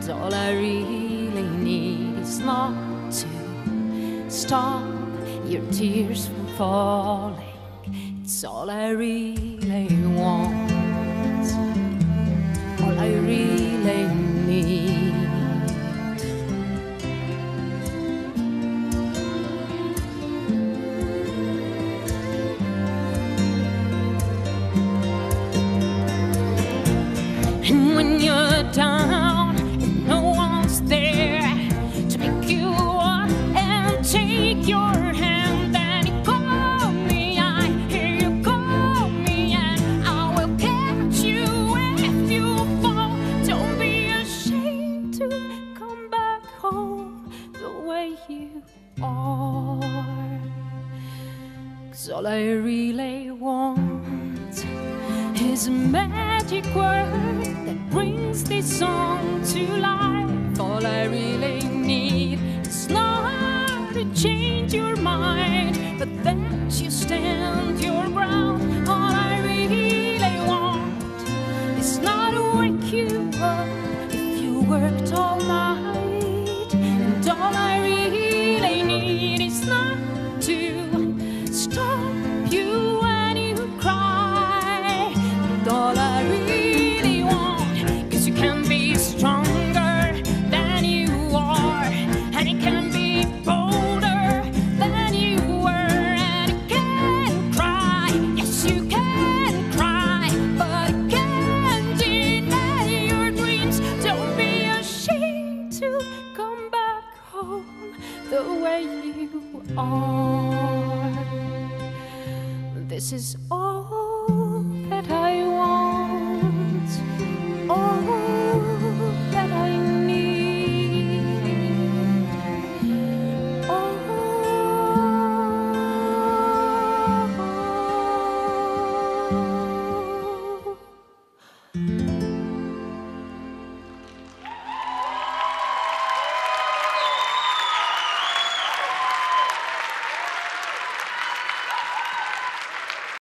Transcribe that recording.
'cause all I really need is not to stop your tears from falling. It's all I really want, all I really need. And when you're down and no one's there to pick you up and take your hand, then you call me, I hear you call me, and I will catch you if you fall. Don't be ashamed to come back home the way you are, 'cause all I really want is a magic word that brings this song to life. All I really need is not to change your mind, but that you stand your ground. All I really want is not to wake you up if you worked all night. And all I really need is not to stop you when you cry. And all I really want, 'cause you can be stronger than you are, and you can be bolder than you were, and you can cry, yes you can cry, but you can't deny your dreams. Don't be ashamed to come back home the way you are. This is